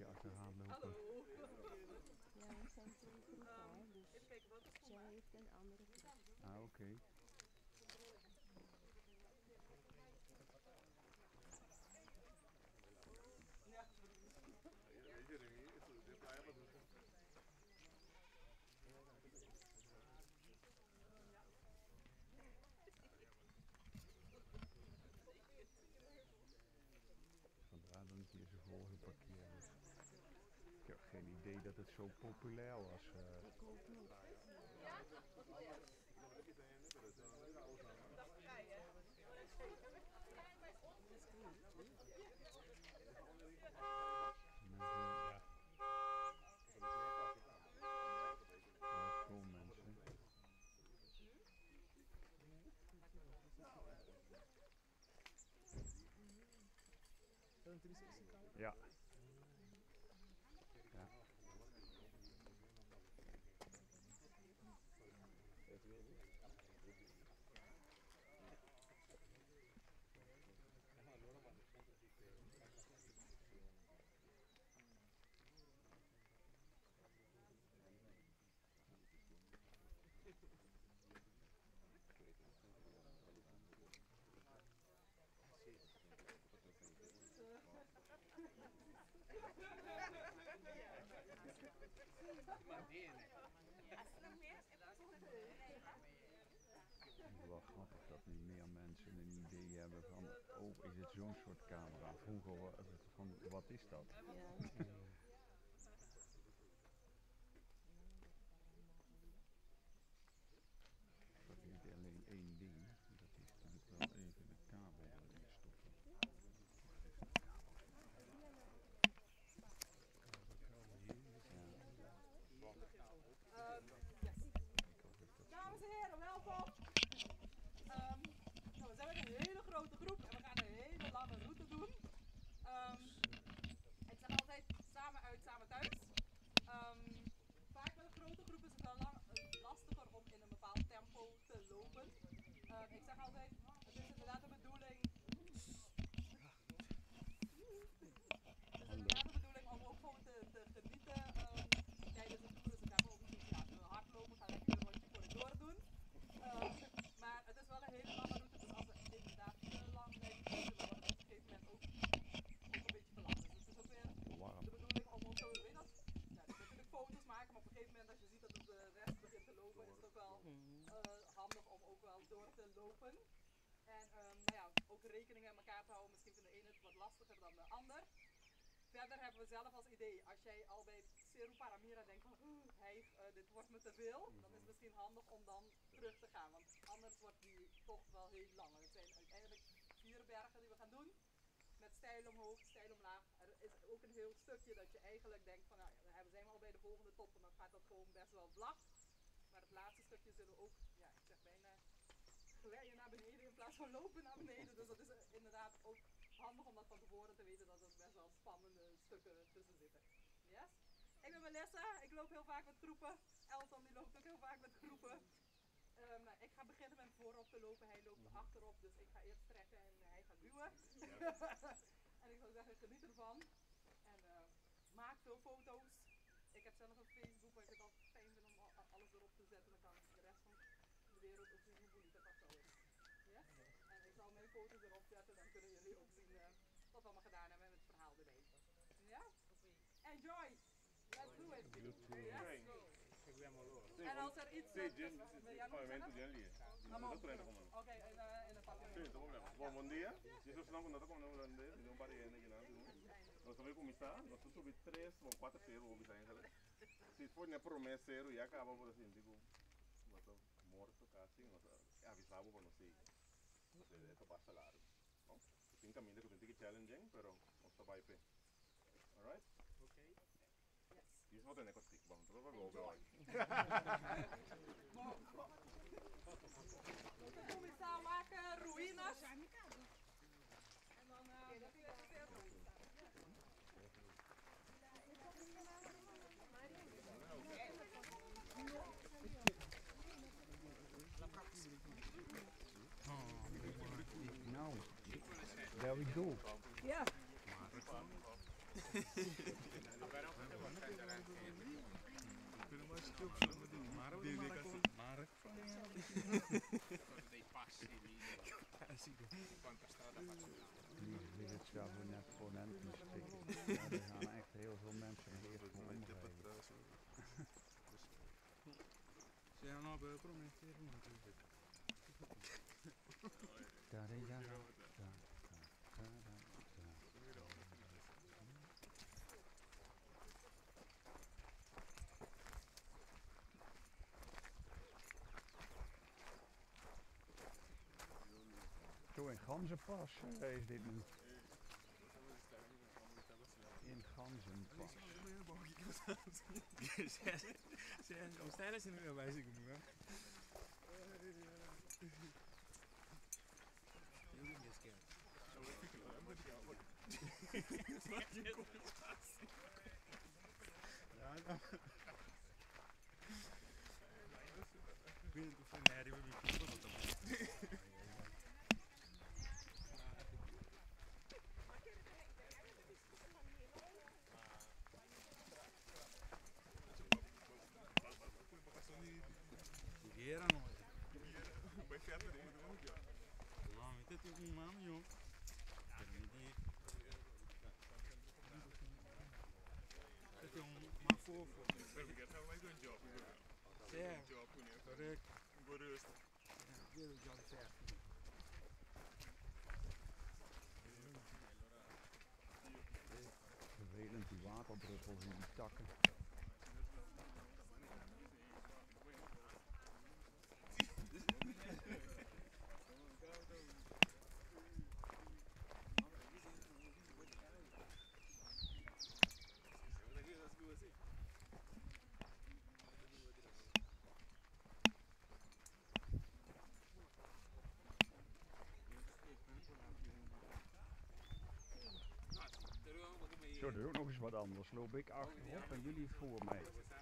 beetje achteraan lopen. Hallo. Ja, we zijn twee groepen, dus even kijken, wat is zij heeft een andere groep. Ah, oké. Vandaar dat het hier zo vol geparkeerd is. Ik heb geen idee dat het zo populair was. Ik ook niet. Vol mensen. Ja. Ja. Het is wel grappig dat nu meer mensen een idee hebben van, oh, is het zo'n soort camera? Vroeger was het van, wat is dat? Ja. Vergeet alleen één ding, dat is natuurlijk wel even de kabel erin stoppen. Dames en heren, welkom. We zijn met een hele grote groep en we gaan een hele lange route doen. Ik zeg altijd samen uit, samen thuis. Vaak met een grote groep is het wel lastiger om in een bepaald tempo te lopen. Ik zeg altijd, het is inderdaad de bedoeling. Om ook gewoon te genieten tijdens de tour. Dus ik heb ook zoiets, ja, hardlopen, gaan lekker een rondje corridor doen. Maar het is wel een hele lange route, dus als we inderdaad te lang blijven zitten, dan wordt het op een gegeven moment ook een beetje te lang. Dus het is ook weer de bedoeling om ook zo, weet je dat, ja, dus natuurlijk foto's maken, maar op een gegeven moment als je ziet dat de rest begint te lopen, is het ook wel handig om ook wel door te lopen. En nou ja, ook rekening met elkaar te houden, misschien vindt de ene het wat lastiger dan de ander. Verder hebben we zelf als idee, als jij al bij Seru Para Mira denkt van dit wordt me te veel, dan is het misschien handig om dan terug te gaan, want anders wordt die tocht wel heel lang. Het zijn uiteindelijk 4 bergen die we gaan doen, met steil omhoog, steil omlaag. Er is ook een heel stukje dat je eigenlijk denkt van, nou ja, we zijn al bij de volgende top en dan gaat dat gewoon best wel vlak. Maar het laatste stukje zullen we ook, ja, ik zeg bijna glijden naar beneden in plaats van lopen naar beneden, dus dat is inderdaad ook handig om dat van tevoren te weten dat er best wel spannende stukken tussen zitten. Yes? Ik ben Melissa, ik loop heel vaak met groepen. Elton die loopt ook heel vaak met groepen. Ik ga beginnen met voorop te lopen, hij loopt achterop, dus ik ga eerst trekken en hij gaat duwen. En ik zou zeggen, geniet ervan. En maak veel foto's. Ik heb zelf een Facebook waar ik het altijd fijn vind om alles erop te zetten. Dan kan de rest van de wereld ook zien hoe bonito Curaçao is. Yes? En ik zal mijn foto's erop zetten, dan kunnen jullie ook zien wat we allemaal gedaan hebben met het verhaal erbij. Ja? Enjoy! Let's do it! Yes? En als er iets... Oké, in Bom dia, Jesus não conta como não holandês, não para ainda que não. Nós também começar, nós subimos 3 ou 4 ceros ou bisa ainda. Se for na promessa cero e acaba por assim, digo, nós morto quase, nós avisamos para nós ir. Nós é basta largo. Bom, tem caminho que tem que challenging, pero nós está vai pé. Alright? Okay. Yes. Isso vou ter que stick, vamos, tudo vai go. We começar a maken ruínas. En dan dat is het weer Now, there we go. Ja. Die het zelf net ponenten stikken. Ja, er gaan echt heel veel mensen hier voor omrijden. Zo in Ganzenpas is dit nu. In Ganzenpas. Om stijlen zijn er bij zich. Vervelend, die waterdruppels in die takken. Zo, er is ook nog eens wat anders. Loop ik achterop en jullie voor mij.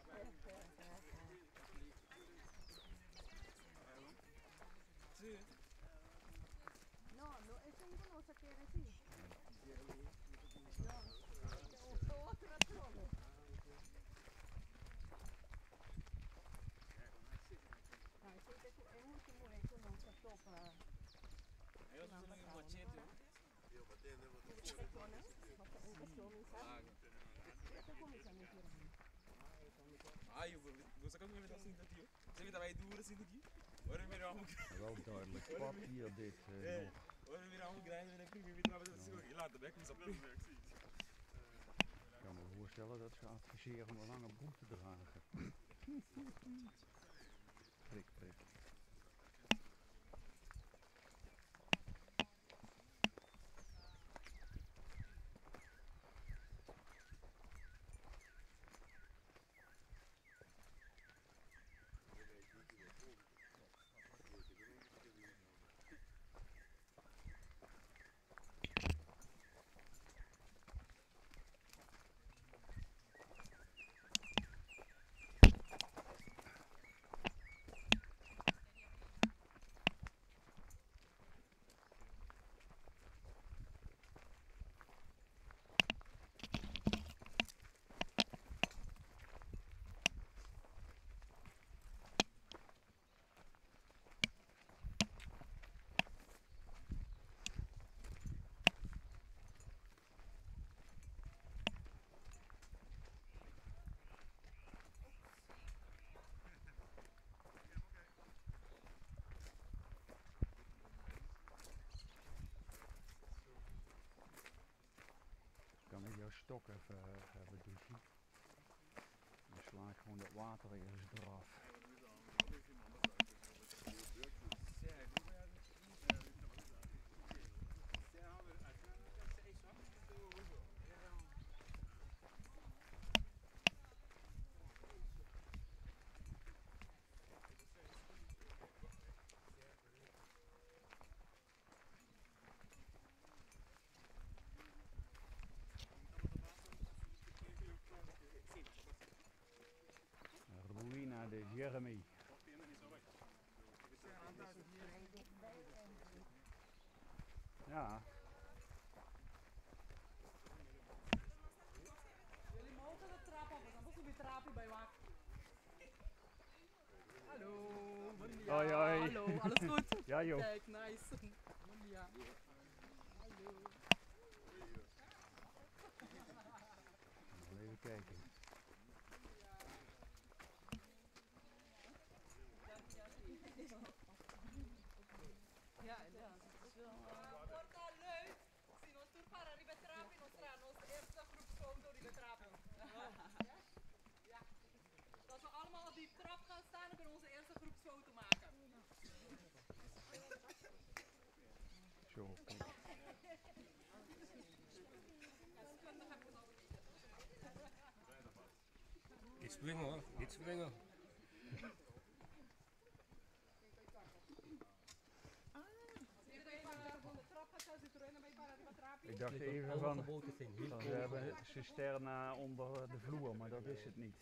No, no, ese hijo no se quiere así. No, otra solo. Así que es último eso no se toca. Você kan weer dat zien dat hier. Zeg je dat wij doen zien dat hier? Waarom weer allemaal Wel duidelijk pad hier dit nog. waarom weer allemaal krijgen en ik weer trouwens dat is laat de weg is op. Ik kan me voorstellen dat ze adviseren om een lange broek te dragen. Prik, prik. Kan ik jouw stok even hebben douchen? Dan sla ik gewoon dat water eerst eraf. Ruïna de Jeremy. Ja. Jullie mogen de trap op, dan moeten we trappen bij wacht. Hoi, hoi. Hallo, alles goed? Ja joh. Kijk, nice. Ja. Hallo. Even kijken. Ja, inderdaad. Het is wel... Porta leuk. Si non tu para ribetrapi, non sarà onze eerste groepsfoto ribetrapi. Ja. Als we allemaal op die trap gaan staan, dan kunnen we onze eerste groepsfoto maken. Zo. Niet springen hoor, niet springen. Ik dacht even van we hebben cisterna onder de vloer, maar dat is het niet.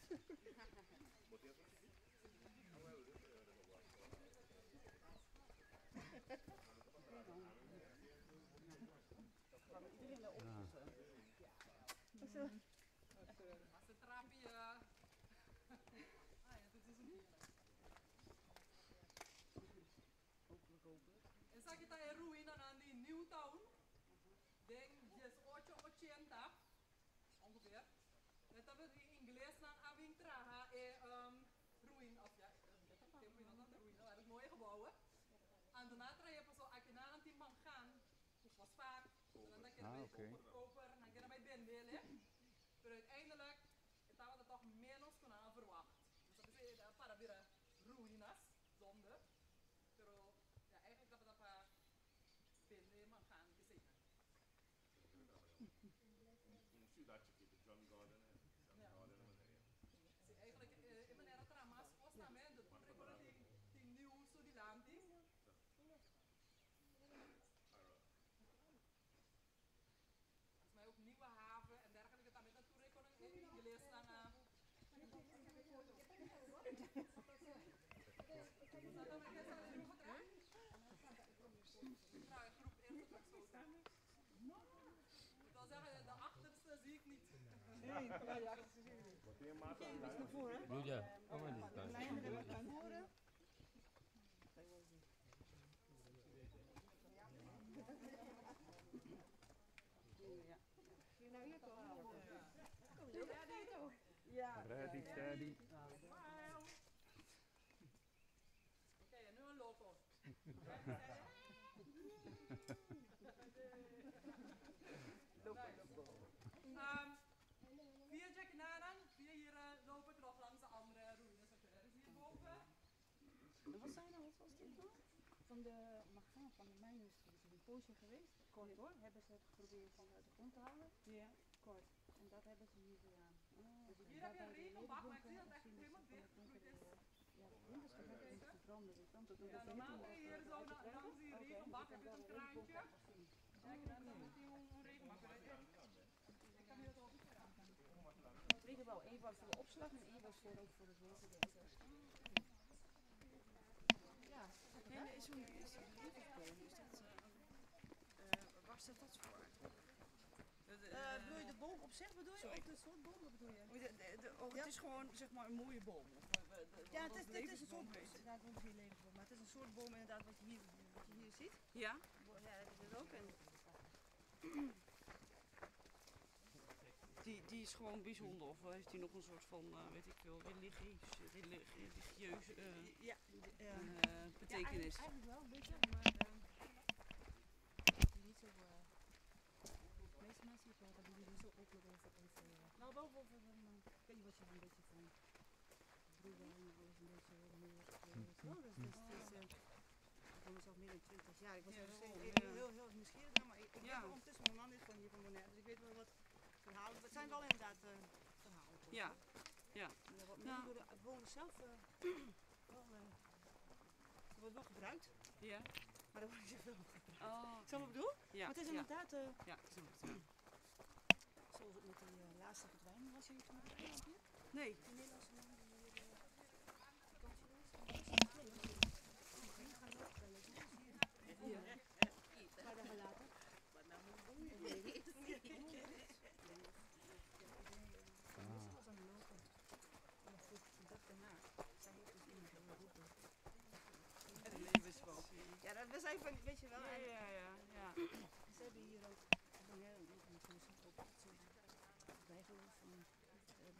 Esa kita e ruína nandi Newtown. Denk 1880 ongeveer. Dat hebben we in Engels dan aving traha ruïne of ja, ruïne, dat is mooie gebouwen. En daarna tra je pas zo akina anti mangaan. Was vaak dan dat je goedkoper en dan kan je bij bendelen. Maar uiteindelijk hebben we dat toch menos kunnen verwacht. Dus dat is para Mira ruïnas zonde. Pero ja, eigenlijk dat we dat bende mangaan gezien. Eigenlijk in mijn era tramas was na men de prikora die nieuw zo die lanti. Volgens mij ook nieuwe haven en dergelijke dan met dat toerekening gelezen dan de achterste zie ik niet. Nee, ja, de achterste zie ik niet. Kijk, is naar voren. Doe je? Kom maar niet. Kleiner naar voren. Kun je nou hier komen? Ja. Ready, steady. Oké, en nu een loco. Via Jack Nanan, via hier loop ik nog langs de andere ruïnes. Dus hierboven. Wat zijn nou, wat was dit nou? Van de magaan van de mijnindustrie is er een poosje geweest. Kort hoor, hebben ze het geprobeerd van uit de grond te halen. Ja. Kort. En dat hebben ze hier gedaan. Dus hier heb je een regenbak, maar ik zie dat het echt helemaal dichtgegroeid is. Ja, de grond is verwerkt en verbranden. Ja, normaal moet je hier zo langs die regenbak, heb je zo'n kraantje. Kijk, dan moet je een regenbak eruit. Ik kan hier zo op gedaan. Drie gebouwen, één was voor de opslag en één was voor ook voor het water. Ja, en is zo'n liefdesboom, is dat, waar staat dat voor? Bedoel je de boom op zich bedoel je? Sorry. Of de soort boom, wat bedoel je? Het is gewoon zeg maar een mooie boom. Ja, het is een soort boom. Inderdaad, het is geen levensboom, maar het is een soort boom inderdaad wat je hier ziet. Ja? Ja, dat is het ook. En die is gewoon bijzonder, of heeft die nog een soort van, weet ik veel, religieus betekenis? Ja, eigenlijk wel een beetje, maar niet zo... De meeste mensen die doen niet zo openlijk over nou, wel over ik weet niet wat je er een beetje van broerwijn of alles een beetje meer ik woon zelf meer dan 20 jaar. Ik was heel nieuwsgierig naar, maar ik weet ondertussen mijn man is van hier van Bonaire, dus ik weet wel wat verhalen. Het zijn wel inderdaad verhalen. Ja, ja. Door de bewoners zelf wordt wel gebruikt. Ja. Maar daar wordt niet zoveel op gebruikt. Oh. Snap je wat ik bedoel? Ja. Maar het is inderdaad... ja, ik snap het. Zoals het met die laatste verdwijning was, jullie toen op het eiland hier? Nee. Die Nederlandse man die hier paar dagen later. Wat nou moet ik doen? Dat was aan de lopen. En de dag daarna, zij heeft dus iemand geroepen.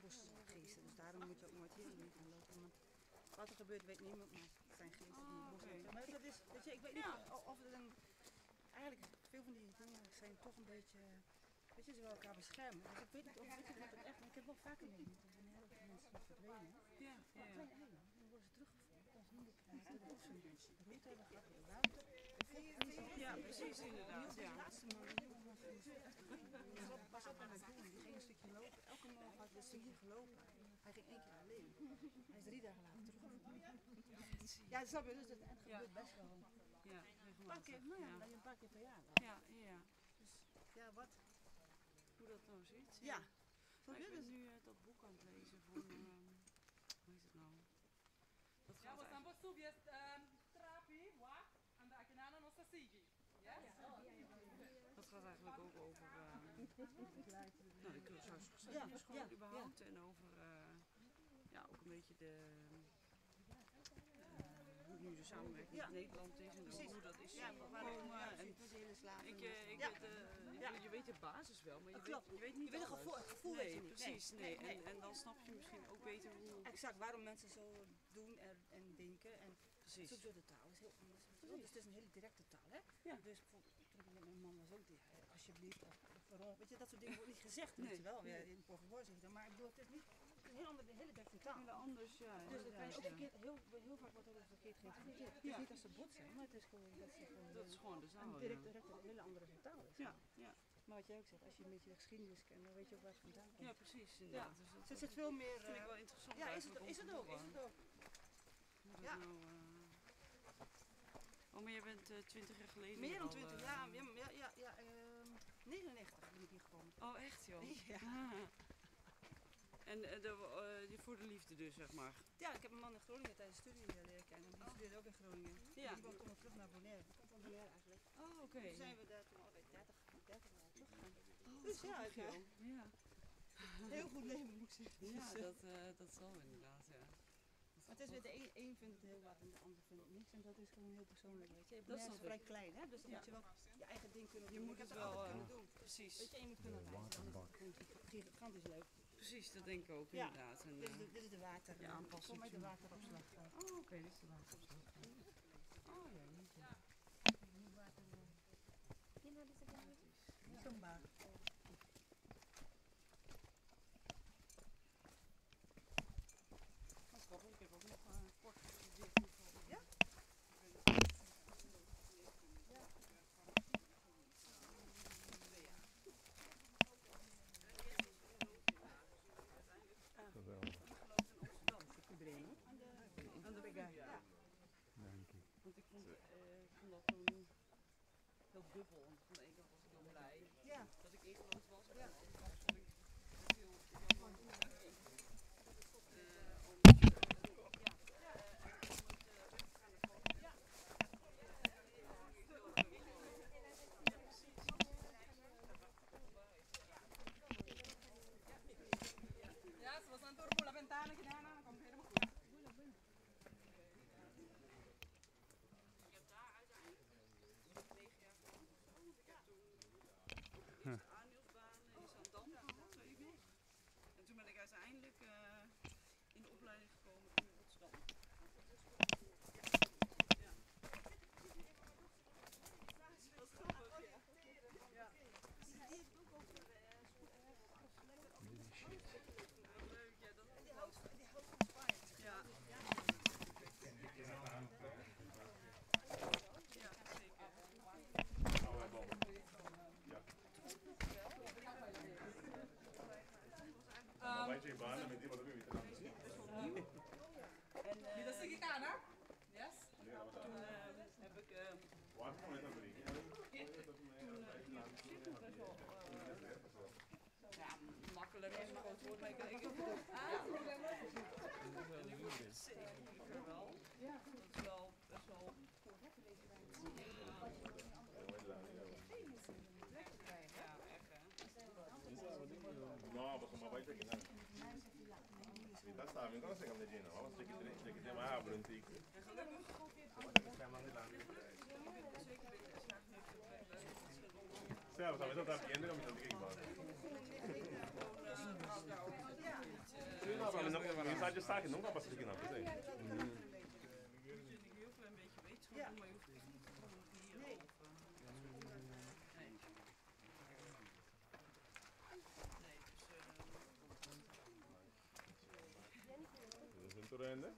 bosgeesten. Dus daarom moet je ook nooit heel in gaan lopen. Want wat er gebeurt weet niemand, maar het zijn geesten die het bos hebben. Maar dat is, weet je, ik weet niet of het dan... Eigenlijk, veel van die dingen zijn toch een beetje... Weet je, ze willen elkaar beschermen. Dus ik weet niet of het echt... Ik heb wel vaker meegemaakt dat er heel veel mensen verdwenen. Ja, ja. Op kleine eilanden. Dan worden ze teruggevonden. Dan zien de krijgen de bossen. De route hebben gehad door de water. Ja, precies inderdaad. De laatste man, die jongen was op aan het doen. Die ging een stukje lopen. Elke morgen had hij een stukje gelopen. Hij ging 1 keer alleen. Hij is 3 dagen later teruggevonden. Ja, snap je. Dus het gebeurt best wel. Ja, een paar keer, nou ja, een paar keer per jaar. Ja, ja. Dus ja, wat? Hoe dat nou zit. Ja. Ik ben nu dat boek aan het lezen van, hoe heet het nou? Dat gaat Dat gaat eigenlijk ook over nou, de Curaçaose geschiedenis überhaupt en over ja, ook een beetje de hoe nu de samenwerking met Nederland is en hoe dat is gekomen. Je weet de basis wel, maar je weet niet het gevoel weet je niet. Precies, nee. En dan snap je misschien ook beter hoe... Exact, waarom mensen zo doen en denken. En precies. Zo de taal is heel anders. Dus het is een hele directe taal, hè? Ja. Dus bijvoorbeeld, mijn man was ook die, alsjeblieft, waarom, weet je, dat soort dingen wordt niet gezegd, weet je wel. Ja, in Portugal zeg je dan, maar ik bedoel, het is niet... Een heel andere, hele directe taal. Heel anders, ja. Dus het kan ook verkeerd, heel vaak wordt het verkeerd geïnterpreteerd. Het is niet als ze bot zijn, maar het is gewoon dat is gewoon de zaal. Een direct een hele andere taal is. Ja, ja. Maar wat jij ook zegt, als je een beetje de geschiedenis kent, dan weet je ook waar het vandaan komt. Ja, precies. Ja. Dus er zit veel meer. Dat vind ik wel interessant. Ja, is het ook. Is het ook. Ja. Oh, maar je bent 20 jaar geleden. Meer dan 20 jaar. Ja. 99 ben ik hier gekomen. Oh, echt joh? Ja. En voor de liefde dus, zeg maar? Ja, ik heb mijn man in Groningen tijdens de studie leren kennen. Die studeerde ook in Groningen. Ja. Die kwam toen terug naar Bonaire. Die kwam van Bonaire eigenlijk. Oh, oké. Toen zijn we daar toen alweer 30 jaar teruggegaan. Oh, dus ja, ja. Heel goed leven moet ik zeggen. Ja, dat zal inderdaad, ja. Maar het is weer de een vindt het heel wat en de ander vindt het niks. En dat is gewoon heel persoonlijk, weet je. Bonaire is vrij klein, hè? Dus dan moet je wel je eigen ding kunnen doen. Je moet het wel kunnen doen. Precies. Weet je, en je moet kunnen reizen. Anders is het gigantisch leuk. Precies, dat denk ik ook inderdaad. En, dit is de water. Ja, aanpassing. Kom met de wateropslag. Oh, oké, dit is de wateropslag. Oh ja, niet ja. Nu water. You know this again? Zumba. Dat is grappig, ik heb ook nog kort gestudeerd. Ja? Want ik vond dat toen heel dubbel. Want van de ene kant was ik heel blij dat ik ingelood was. Ja. En van de andere kant vond ik het heel ja, ze was aan het door la ventana gedaan, dan komt het helemaal goed. En toen ben ik uiteindelijk in de opleiding gekomen in Rotterdam. Ja. Dat is grappig, ja. Ja. Die heeft ook over leuk, ja. Die houdt van Spanje. Ja. Ja, zeker. Dat is gedaan, hè? Yes? Toen heb ik ja, makkelijk is een groot woord, maar ik heb zeker wel. Ja, dat is wel best wel. No, pues como vai ter que nada. Tá sabe, então você come de novo, você que tem mais abro antigo. Zelfs, maar dat heb je in de om te kijken. staat je zaakje nog pas ik in heb. Een heel klein beetje wetenschap, maar je hoeft het niet te promoveren. Nee. Dus in Torrente.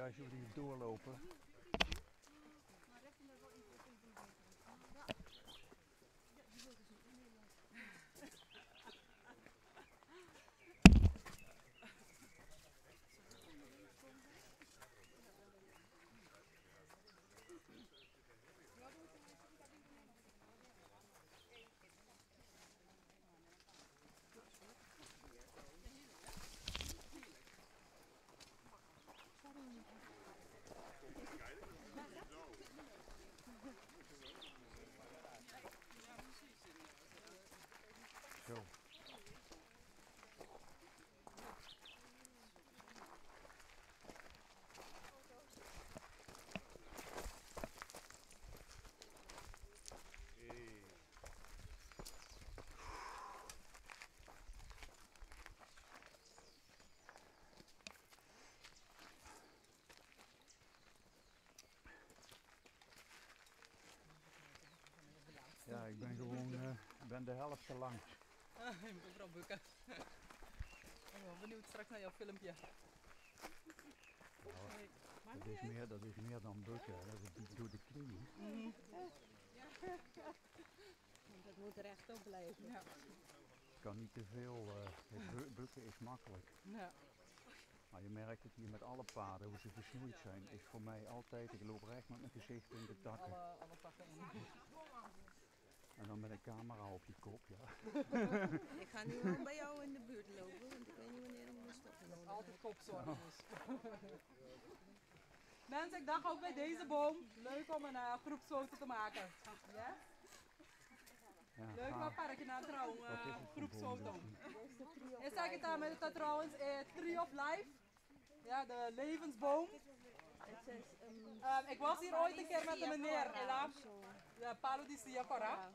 Daar zullen we hier doorlopen. Zo. Ja, ik ben gewoon ben de helft te lang. Je moet overal bukken. Ik ben wel benieuwd straks naar jouw filmpje. Dat is meer dan bukken, dat is door de knieën. Dat moet rechtop blijven. Ja. Het kan niet te veel, bukken is makkelijk. Ja. Maar je merkt het hier met alle paden, hoe ze versnoeid zijn, is voor mij altijd, ik loop recht met mijn gezicht in de takken. Alle takken in. En dan met een camera op je kop, ja. Ik ga nu wel bij jou in de buurt lopen, want ik weet niet wanneer ik moet stoppen. Altijd kopzorg dus. Mensen, ik dacht ook bij deze boom, leuk om een groepsfoto te maken. Ja? Ja, Leuk maar parkje na trouw, groepsfoto. En zeg het dan met het trouwens, Tree of Life. Ja, de levensboom. Ik was hier ooit een keer met een meneer, ja, Palo di Siapara.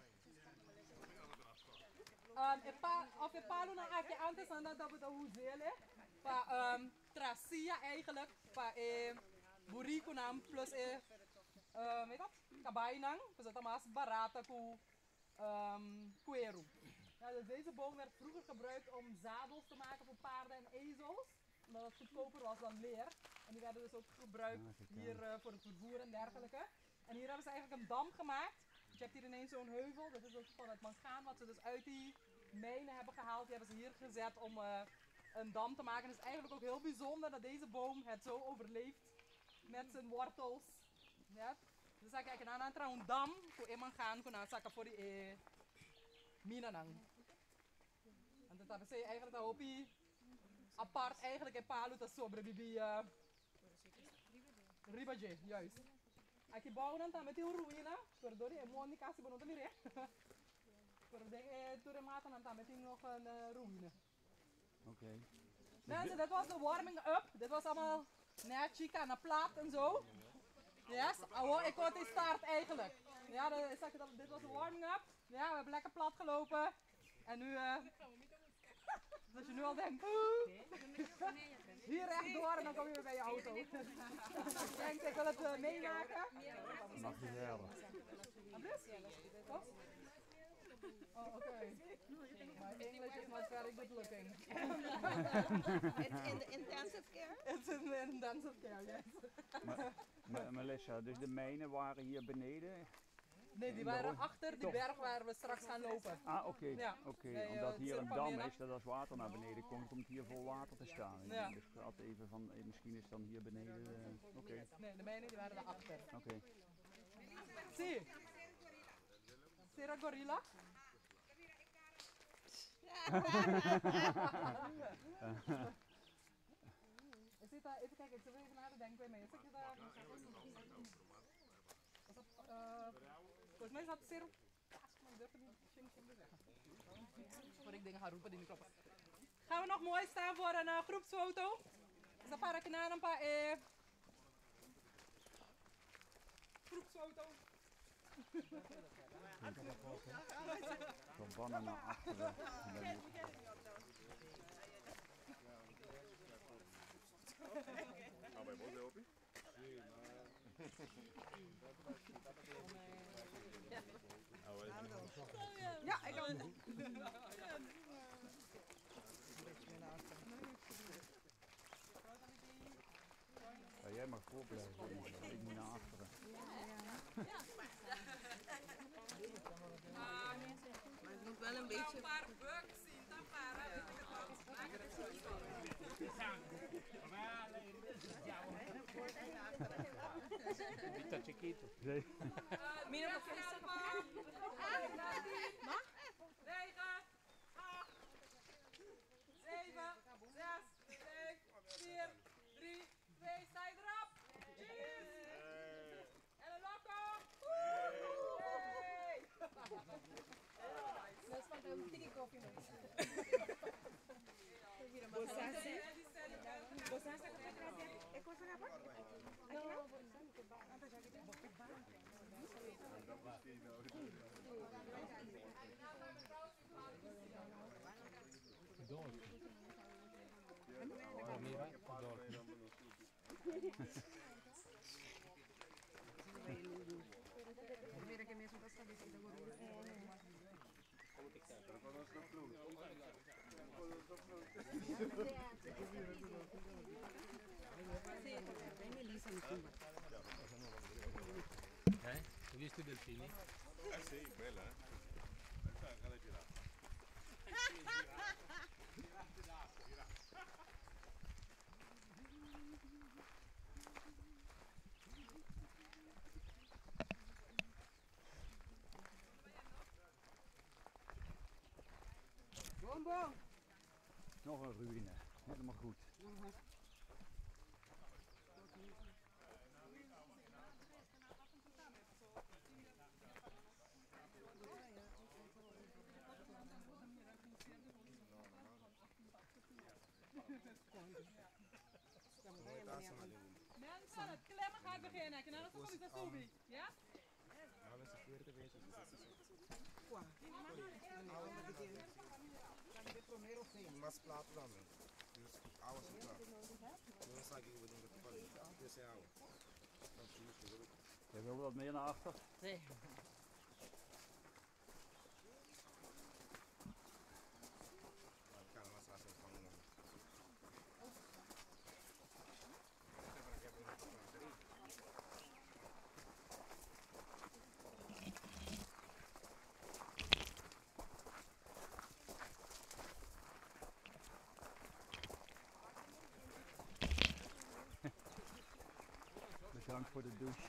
Of je Palo na ake antes aan dat we de hoezele. Pa tracia eigenlijk, pa buriko nam plus weet dat? Kabainang, dus dat was barata ku cuero. Ja, dus deze boom werd vroeger gebruikt om zadels te maken voor paarden en ezels, omdat het goedkoper was dan leer. En die werden dus ook gebruikt hier voor het vervoer en dergelijke. En hier hebben ze eigenlijk een dam gemaakt. Dus je hebt hier ineens zo'n heuvel, dat is ook van het mangaan wat ze dus uit die mijnen hebben gehaald. Die hebben ze hier gezet om een dam te maken. Het is eigenlijk ook heel bijzonder dat deze boom het zo overleeft met zijn wortels. Ja? Dus dan kijk je aan een dam, voor iemand gaan, voor die minanang. En dat hebben ze eigenlijk dat hoop je apart eigenlijk in Palu dat sobre bibi ribaje, juist. Als je bouwt dan met die ruïne, waardoor je mooi niet kan zien wat er is. Voor de maten dan met die nog een ruïne. Oké. Mensen, dit was de warming up. Dit was allemaal net chica en plaat en zo. Yes, ik word die start eigenlijk. Ja, dit was de warming up. Ja, we hebben lekker plat gelopen. En nu, als je nu al denkt, hier rechtdoor en dan kom je weer bij je auto. Denkt, ik wil het meemaken. Mag je zelf. Oh, okay. My English is not very good looking. It's in the intensive care? It's in the intensive care, yes. Melissa, dus de mijnen waren hier beneden? Nee, die waren achter die berg waar we straks gaan lopen. Ah, oké. Ja. Omdat hier een dam is, dat als water naar beneden komt hier vol water te staan. Ja. Dus ik had even van, misschien is het dan hier beneden. Oké. Nee, de mijnen die waren daarachter. Oké. Zie. Sera gorilla? Even kijken, ik zit even na te denken bij mij. Volgens mij is dat Seru. Ik durf het niet te zeggen. Voor ik dingen ga roepen die niet kloppen. Gaan we nog mooi staan voor een groepsfoto? Dus dan pak ik na een paar groepsfoto. Verbannen naar achteren. Ah, bij vos de Opi? Ja, ik kan. Ja, jij mag voor blijven. Ik moet naar achteren. Maar het moet wel een beetje... Een paar bugs zien, dan para. Está chiquito. Nee. Mira, wat is er? Mag? 9, 8, 7, 6, 5, 4, 3, 2, sta je erop? Cheers! En een loco! Dat is van de tiki koffie nog. Para Mira, Mira que mesmo tá sabendo que agora. Hai visto i delfini? Sì, bella, Cada giraffa. Bombo! Nog een ruïne. Helemaal goed. Mensen, het klemmen gaat beginnen. En dan kom ik naar Sobi. Ja? Mas plato também. Água sem plato. Não sabe o que eu vou fazer. Esse é água. Je wil wat meer naar achter? Nee. Bedankt voor de douche.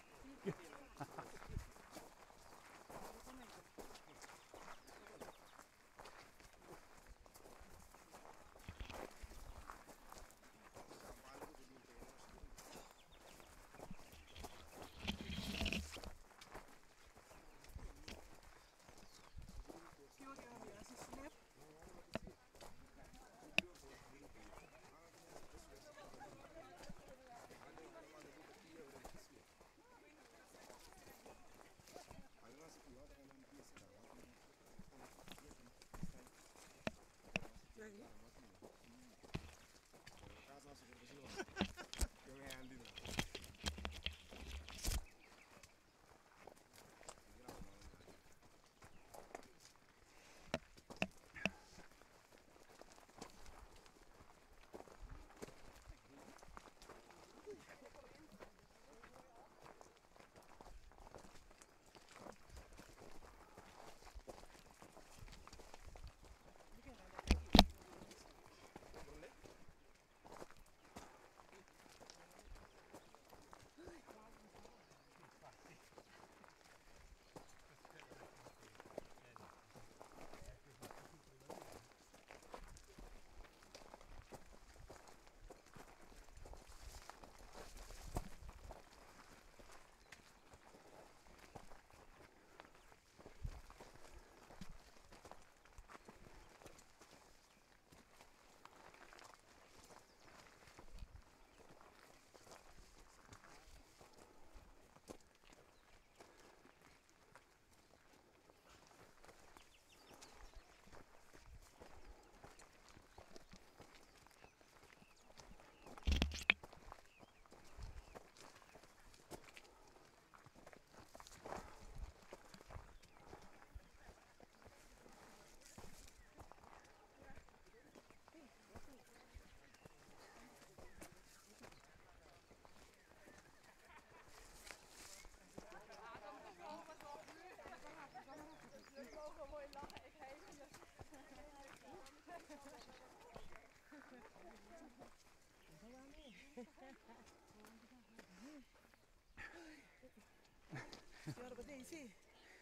Signora Badesi.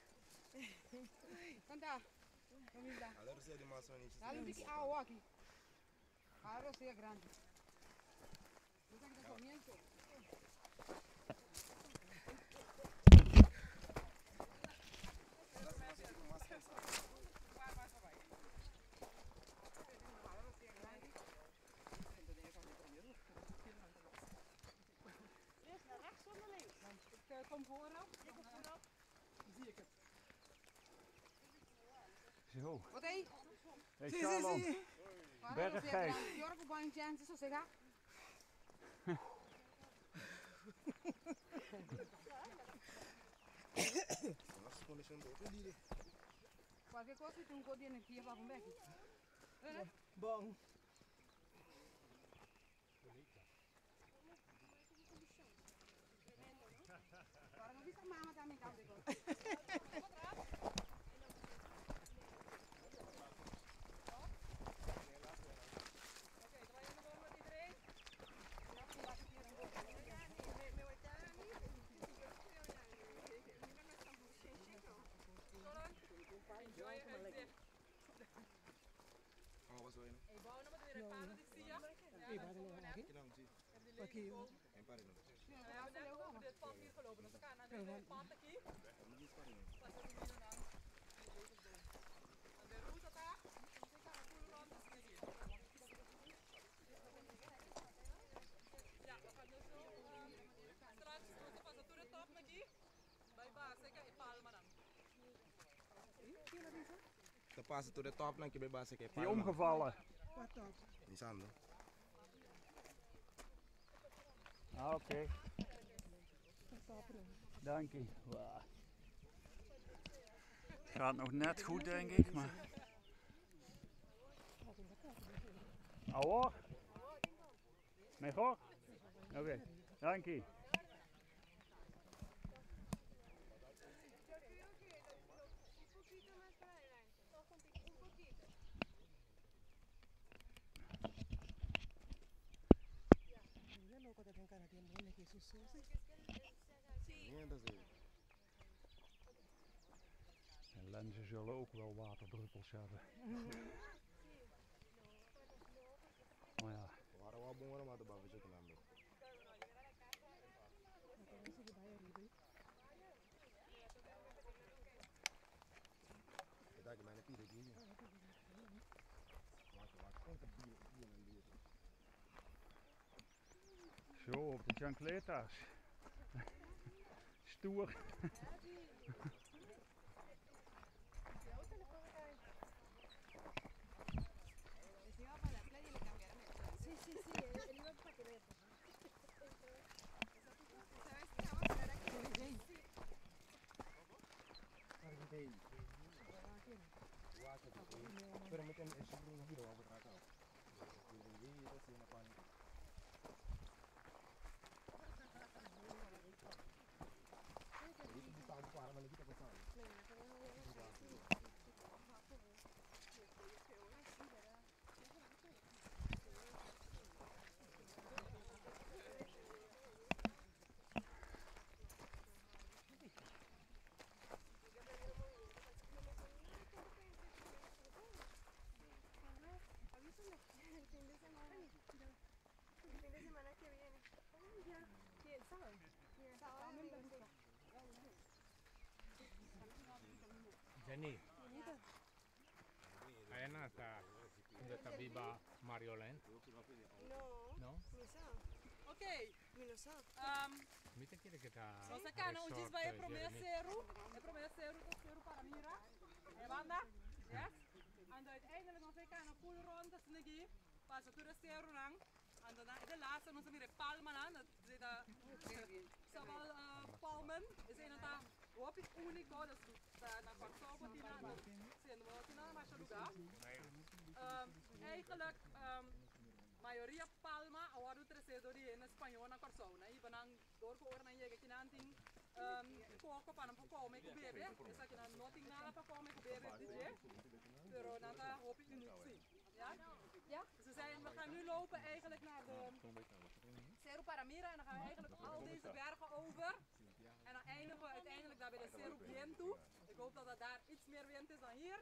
Canta. Pamela. Allora sei rimasto in Dale un poquito agua aquí. Ahora sí es grande. Yo tengo que comienzo. Eerst naar rechts of naar links? Ik kom voorop. Je komt voorop. Dan zie ik het. Zo. Wat hé? Hey Shalom. Berggijs. Jorgo Baintje, zo zeg ik. Nossa condição do outro dia. Qualquer coisa tu não pode aqui para comer. Bom. Agora não vi se a mama também tá de coisa. Oh, was hoor je? Hey, bouw nou maar weer een paar die zie je. Aqui. Geen pare nog. We hebben net over dit pad hier gelopen. Dus we gaan naar dit pad hier. Pas er niet aan. En de route daar. Ik ga een koele rond. Dus hier. Ja, we gaan dus zo. Straks moeten we pas door de top met die. Bij baas, ik ga Palma dan. Dan passen tot de top, dan kun je bij baas ik Die omgevallen. Wat dan? Niet aan doen. Ah, oké. Dank je. Wow. Het gaat nog net goed, denk ik, maar... Alhoor? Mejor? Oké, dank je. Ja, dat is het. En lenzen zullen ook wel waterdruppels hebben. Maar ja. We waren wel bang om te bouwen, zoeken naar me. Ik dacht, mijn pier is hier. Zo, op de chancletas. Stoer. Pero meten el seguro en giro a Waterdrops. Jenny. Ayan na sa Tabiba Mariolen. No? Oké. Mita quiere que ta. Nós acá não diz vai prometer Seru. É prometer Seru tot Seru Para Mira. É banda? Yes? En uiteindelijk ons acá een full ronde snigi. Pas door de Seru lang. En dan de laatste ons weer Palma aan. Dat zit daar. Zowel palmen. Is een dat op is unico. Dat is daar naar Curaçao wat die naam. Zijn we die naam maar eigenlijk maioria palma, agora o terceiro dia em espanhol na Curaçao, né? E banang dor ko orna yega kinanting coco para não comer com bebê, essa aqui não tem nada para comer com bebê, DJ. Pero nada hoop ik nu niet zien. Ja? Ja? Ze zijn, we gaan nu lopen eigenlijk naar de Para Mira en dan gaan we eigenlijk al deze bergen over. En dan eindigen we uiteindelijk daar bij de Seru Bientu. Ik hoop dat het daar iets meer wind is dan hier.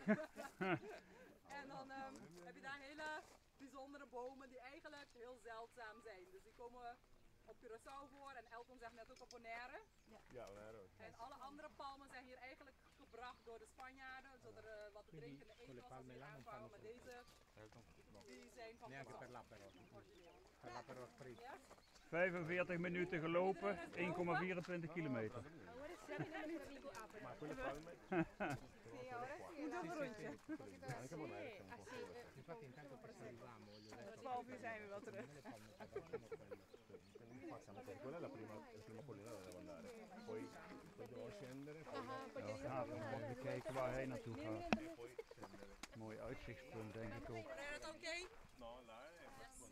En dan heb je daar hele bijzondere bomen die eigenlijk heel zeldzaam zijn. Dus die komen op Curaçao voor en Elton zegt net ook op Bonaire. Ja, Bonaire ook. En alle andere palmen zijn hier eigenlijk gebracht door de Spanjaarden, zodat er wat te drinken en eten was als ze hier aankwamen. Maar deze, die zijn van origineel. Ja? 45 minuten gelopen, 1,24 kilometer. Maar quelle palme. Moet ook een rondje. Anche Bonaire. Infatti intanto salivamo, 12 uur zijn we wel terug. Quella è la prima collina dove devo andare. Poi dobbiamo scendere. Ja, gaaf, om even te kijken waar hij naartoe gaat. Mooi uitzichtspunt denk ik ook. Is dat oké? No, là è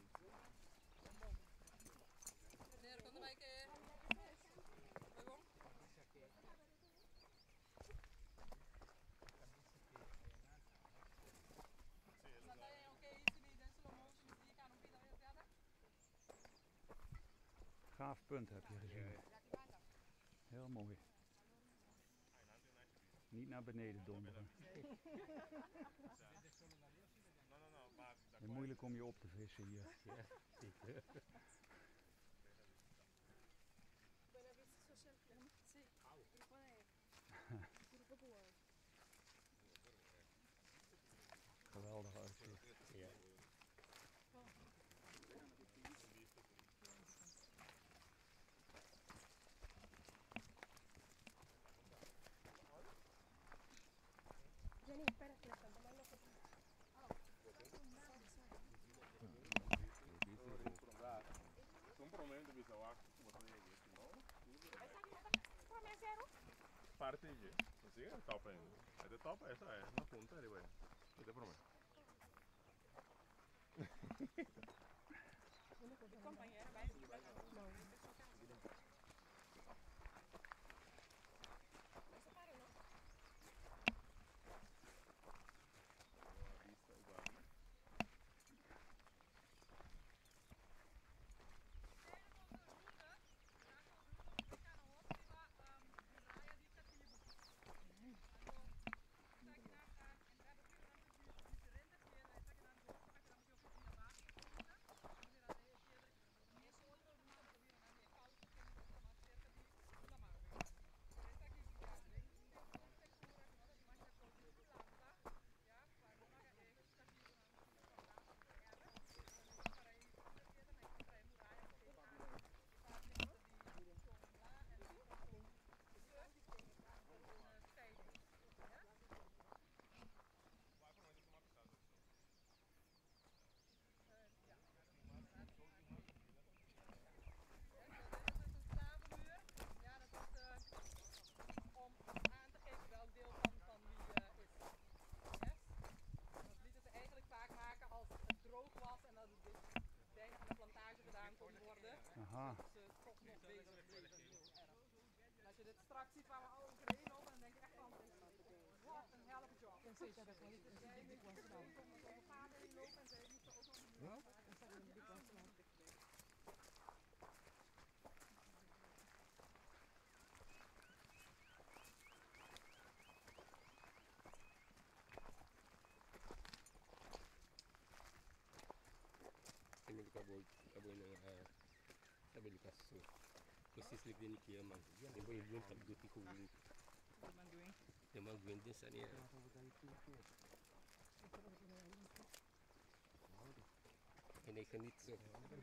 Meneer, kan wij Gaaf punt heb je gezien. Heel mooi. Niet naar beneden donderen. Het is moeilijk om je op te vissen hier. Geweldig uitzicht. Ja. parte allí, así el top es de top, esa es la punta de güey, ¿qué te prometo? Aha. En als je dit straks ziet waar we al overheen lopen, dan denk je echt van, wat een helft job. Questi slip din kia man. Yang boleh belum tak guti ku. Yang mang gwen din sani. Ini kan itu.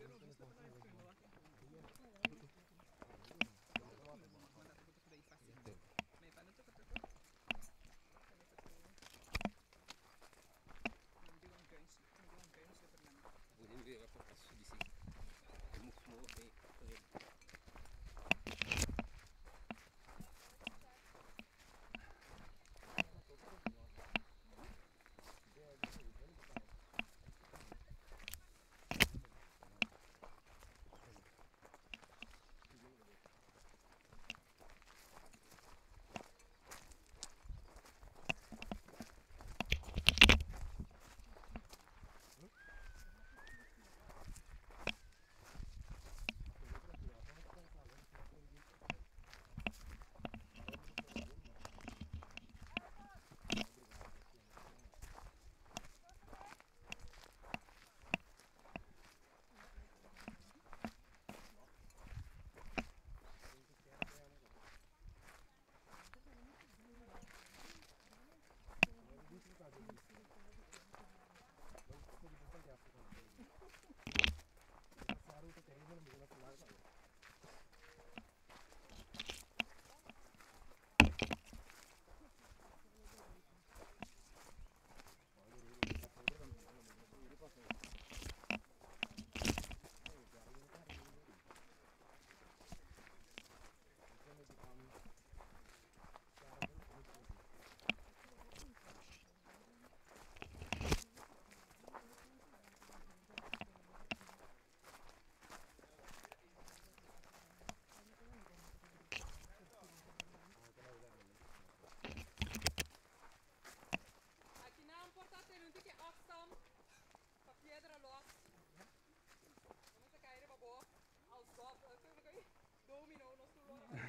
Boleh dia apa kasus di sini. Semua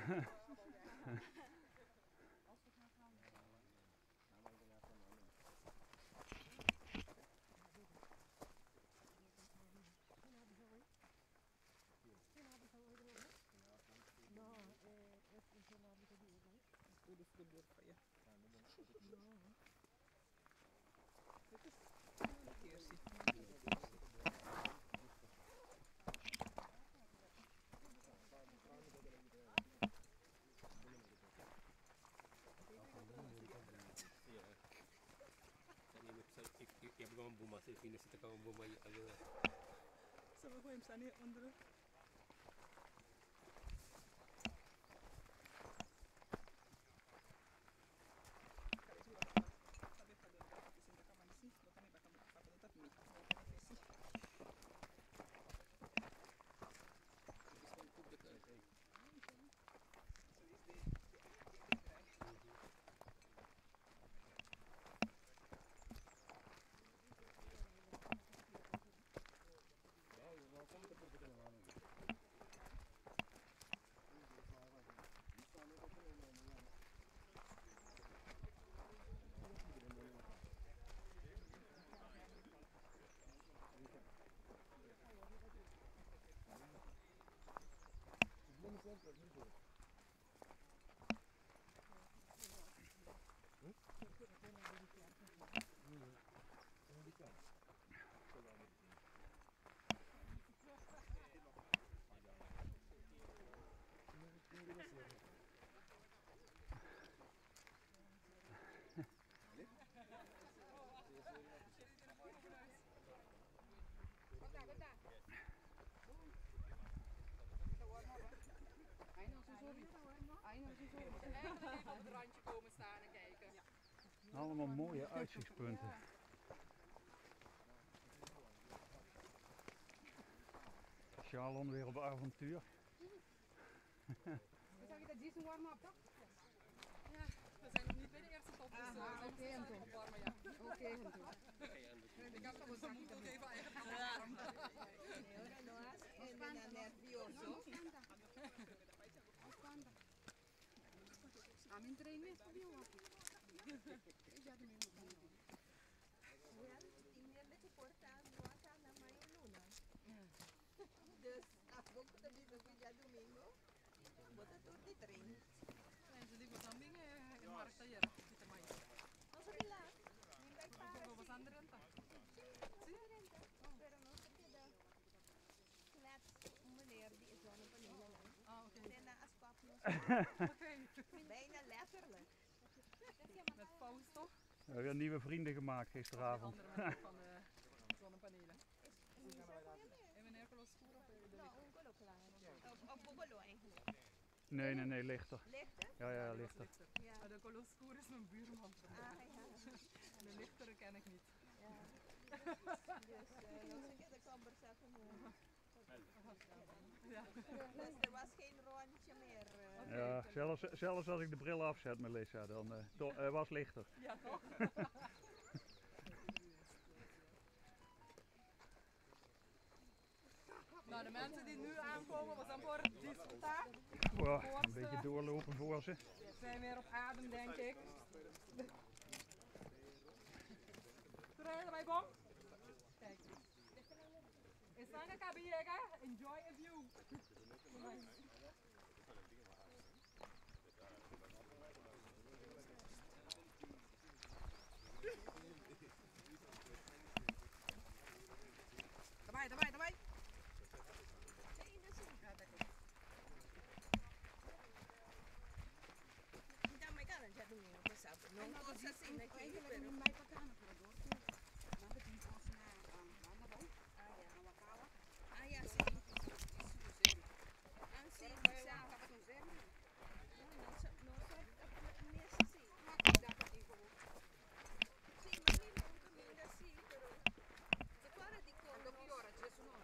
Dit is goed voor je. Dit is een keersie. Ik heb gewoon een boom, als ik vind, zit ik gewoon een boom. Zullen we gewoon staan hier onder? Eigenlijk even op het randje komen staan en kijken. Allemaal mooie uitzichtspunten. Charlon weer op avontuur. Zeg je dat die is een warm-up toch? Ja, we zijn nog niet bij de eerste top, dus we zijn nog steeds aan het opwarmen, ja. Oké, Ik heb nog even eigen A mim trei meses para vir lá. Já de mesmo. Tinha que cortar no na mãe Luna. Dus a pouco também no dia domingo, bota tudo de trem. En ze liepen dan dingen in markt hier, met de mais. Não sabe lá, nem vai para. Como você anda renta? Pero não se queda. Flat, meneer die is wel een paneel. Ah, oké. En na as pap Oké. bijna letterlijk. Met Fausto. We hebben nieuwe vrienden gemaakt gisteravond. De andere van de zonnepanelen. En meneer Coloscour of de lichter? Of Bobolo eigenlijk. Nee, lichter. Lichter? Ja, lichter. Ja. De Coloscour is mijn buurman. Ah, ja. De lichtere ken ik niet. Ja. Dus nog een keer de conversatie. Ja. Dus er was geen rondje meer. Ja, zelfs als ik de bril afzet, Melissa, dan was lichter. Ja, toch? Nou, de mensen die nu aankomen, we zijn voor het discotaak. Wow, een beetje doorlopen voor ze. We zijn weer op adem, denk ik. Terwijl wij bom. Kijk. Están acá, Villegas. Enjoy a view. Давай. Então, mas cara, já domingo passado. Não posso assim aqui, pero May pagkano pero do. Dapat yung post na ano ba? Ah, ja, sim. Ah, sim, mas já Dapat yung zero. não só nessa sim. Dapat yung Sim, mas nem nunca me ainda assim, pero fora de Ang cor. piora, Jesu no.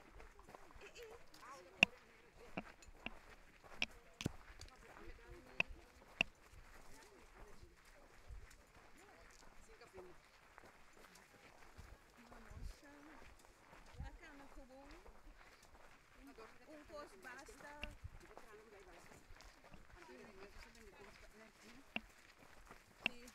Acá gewoon un post basta. Sí.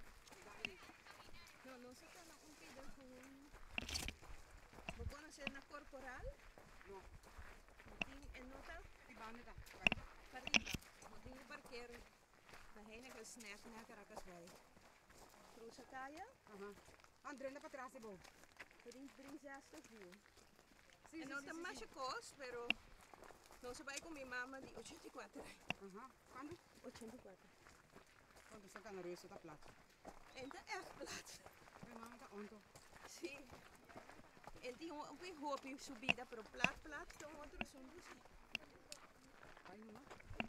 No, nosotros no impiden con... ¿Vos conocés la corporal? No. En nota? Die baan daar. Arriba. Moet je parkeren. Dan heen ik snack naar Caracas bij. Cruçao? André na para trás, bom. Brincaste full. Sim, En no te más cos, pero no se va con mi mamá de 84. Quando? 84. Quando você tá na rua, você tá plato. En de echt plat. Mijn mama tá onto. Sí. En die een hoopje subida, pero plat, dan otro son dus. Ai, não.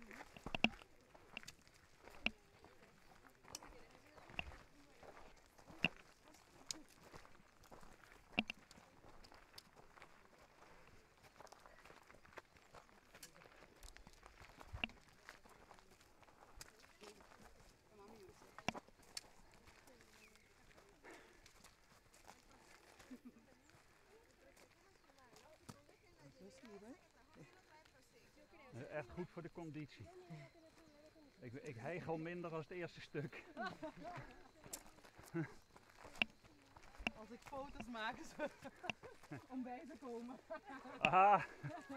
Echt goed voor de conditie. Ik hegel minder als het eerste stuk. Als ik foto's maak om bij te komen. Aha!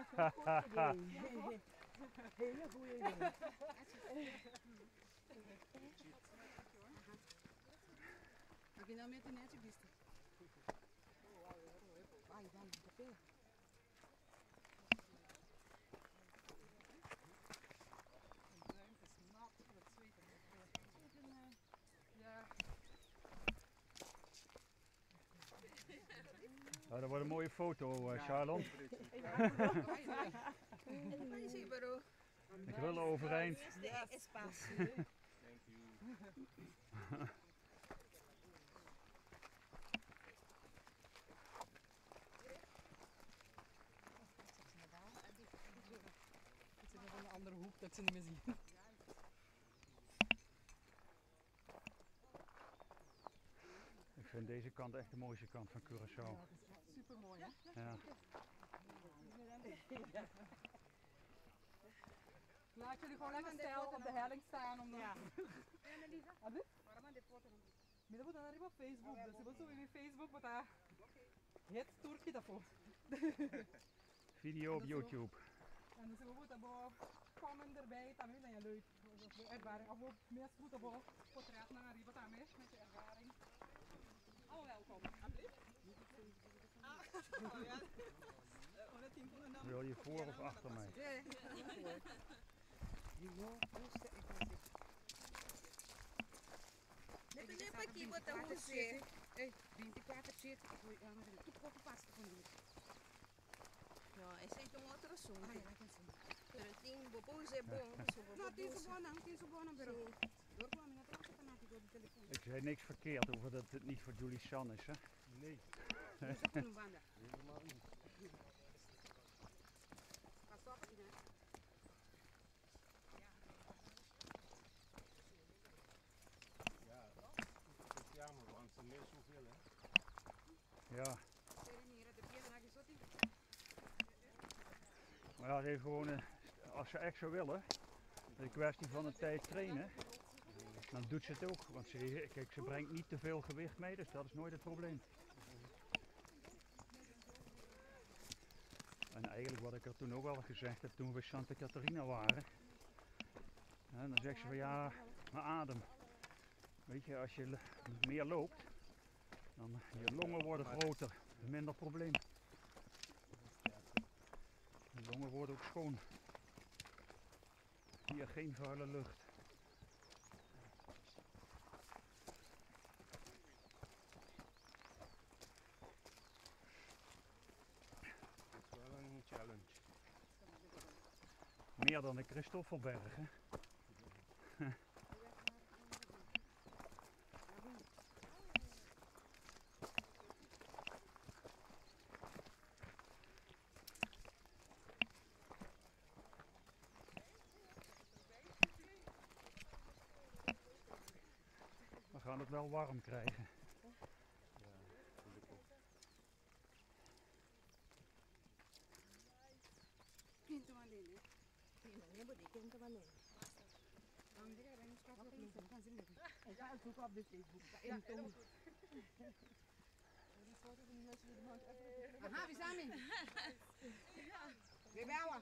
Hele goede idee. Heb je nou met een netje bist? Ai, dan de pil. Nou, dat wordt een mooie foto, Charlotte. Sí, pero Ik wil er overeind. de espacio. Thank you. Ik zit nog in een andere hoek dat ik ze niet meer zie. Ik vind deze kant echt de mooiste kant van Curaçao. Ja, het is super mooi, hè? Ja. Laat jullie gewoon lekker stijl op de helling staan om dan... Ja. Wat? Maar dat moet dan arriba op Facebook, dus je moet zo in Facebook, maar daar... Het Turkje daarvoor. Video op YouTube. En dus we moeten wel komen erbij, daarmee ben je leuk. De ervaring, of meest moeten we portret naar arriba daarmee, met je ervaring. Oh, welkom. Oh ja. Wil je voor of achter mij? Depende pa aqui botar você. 24 zit. Tu pouco pasta com isso. No, esse é um outro assunto. Ai, lá tem sim. Pero tem bobos é bom, Não, tem isso bom, pero. Door kwam je net ook vanuit door de telefoon. Ik zei niks verkeerd over dat het niet voor Julie San is, hè? Nee, Dat is ook een banda. helemaal niet. Pas op, hè. Ja, het is jammer, want ze neemt zoveel, hè. Ja. Seru Mira, de pier naar gezotti. Maar ja, ze heeft gewoon, als ze echt zou willen, een kwestie van een tijd trainen, dan doet ze het ook. Want kijk, ze brengt niet te veel gewicht mee, dus dat is nooit het probleem. En eigenlijk wat ik er toen ook al gezegd heb toen we Santa Catarina waren. En dan zegt ze van ja, maar adem. Weet je, als je meer loopt, dan je longen worden groter, minder probleem. De longen worden ook schoon. Hier geen vuile lucht. Het is wel een challenge. Meer dan de Christoffelberg, hè? We gaan het wel warm krijgen. Ja, natuurlijk ook. Pinto alleen, hè. Sim, mas nem body quem tava nele. Ik ga het zoeken op de Facebook. Aha, wie zijn we? We bouwen.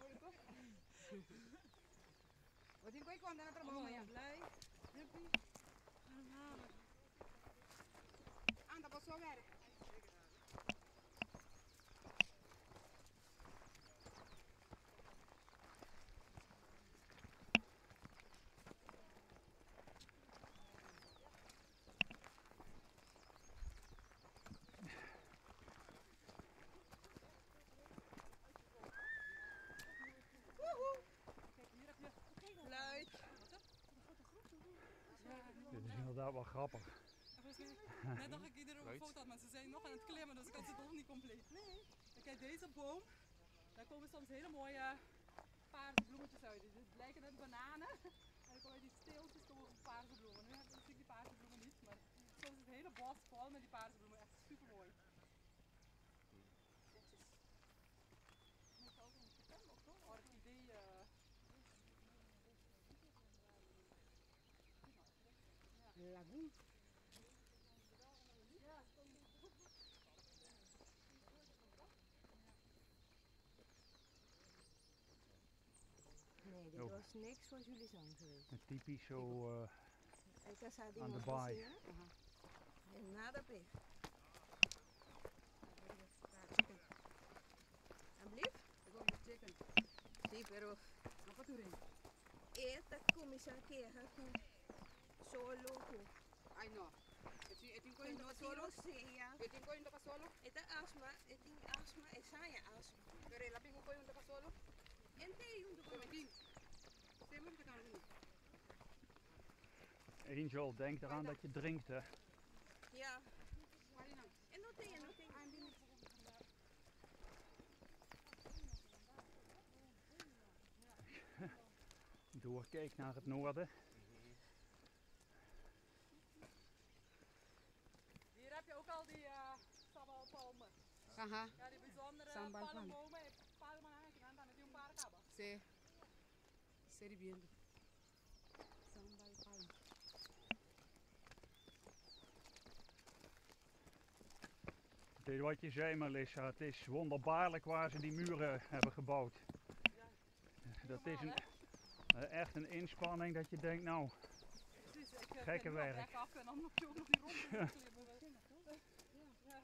Wat denk ik kwam dan naar boven, ja? Blij. Happy. Ga hem halen. Aan, dat was zo werk. Luid. Dit is inderdaad wel grappig. Net dacht ik iedereen een foto had, maar ze zijn nog aan het klimmen, dus ik had ze toch niet compleet. Nee. Dan kijk, deze boom, daar komen soms hele mooie paarse bloemetjes uit. Dus het lijken net bananen. En dan komen die steeltjes komen paarse bloemen. Nu heb ik die paarse bloemen niet, maar soms is het hele bos vol met die paarse bloemen. Echt super mooi. Orchideeën. Lagoen. Nee, dit was niks zoals jullie zijn geweest. Een typisch zo aan de baai. En nada pe. Alsjeblieft? Ik wil je chicken. Sí, pero Wat wat doe je? esta comisión que es solo. Ay no. Het is gewoon No nog solo solo. sea. Het is gewoon nog solo. Esta asma, es saya asma. Pero la pingo gewoon nog solo. Ente y un Pero ping. Stemmen we dan doen. Angel, denk eraan dat je drinkt, hè. Ja. Waar je nou? En no tengo, no tengo. Doorkijk naar het noorden. Hier heb je ook al die sambalpalmen. Aha. Ja, die bijzondere Sambalpalm. palmbomen. Palmen aan, dan heb je een paar kabel. Seru Bientu. Sambalpalm. Het is wat je zei, Melissa, het is wonderbaarlijk waar ze die muren hebben gebouwd. Dat is echt een inspanning dat je denkt, nou, Precies, ik gekke ben werk. weg af en dan moet je ook nog die rond klimmen. Ja.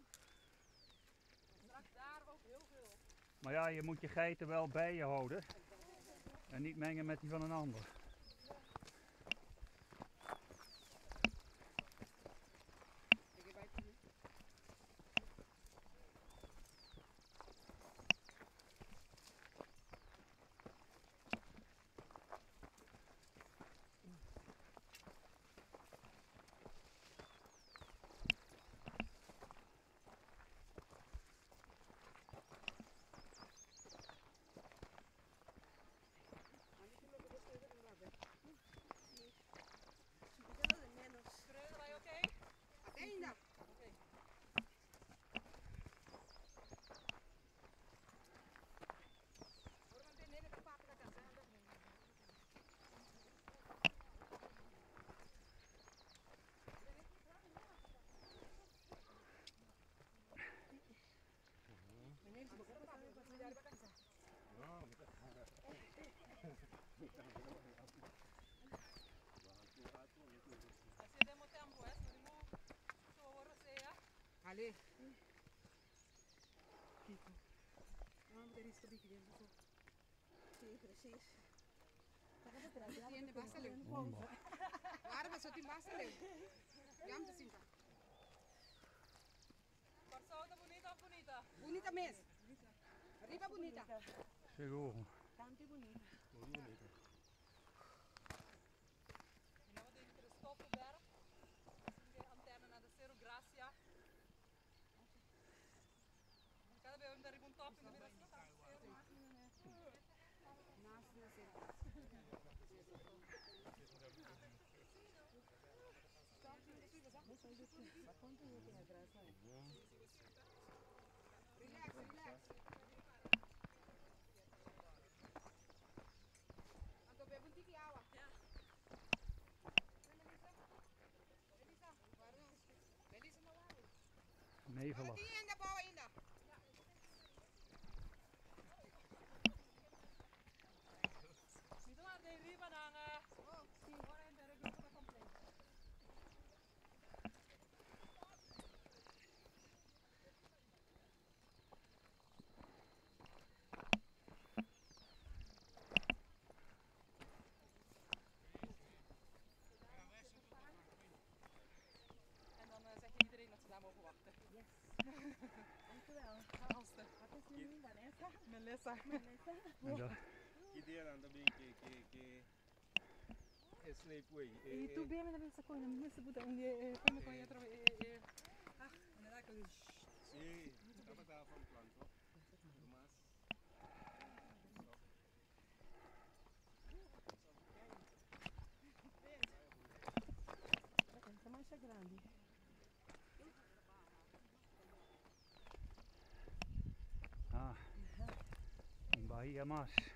Straks daar ook heel veel. Maar ja, je moet je geiten wel bij je houden en niet mengen met die van een ander. Ik heb bij het. Breulen wij oké? Atenda. Oké. Así demos tempo, subimos sobre Rosea. Ali. Kiko. Vamos ter isso também querendo. Sí, precies. Tiene bastante. Waarom is het in bastante? Ja, te zien. Corsota bonita of bonita? Bonita mes. Arriba bonita. Seguro. Tanto bonito. En dan wat in de Stoffenberg. De antenne naar de Seru Gracia. Cada vez daar een top in de middag. Naast de zin. Relax, relax. Anto bebe un tiki agua. Dito nga, day riba na nga. Si Warren, pero gusto ka complain. En dan zeg je iedereen dat ze daar mogen wachten. Yes. Dankjewel. Alste. Wat is je nu, Vanessa? Melissa. En dan, Ideia anda bem que sleepway. E tu bem na essa coisa, mas se puder onde quando eu ia trabalhar nada que Sim, estava van plan toch? Mas Essa mancha grande. ah, een Bahia Mas.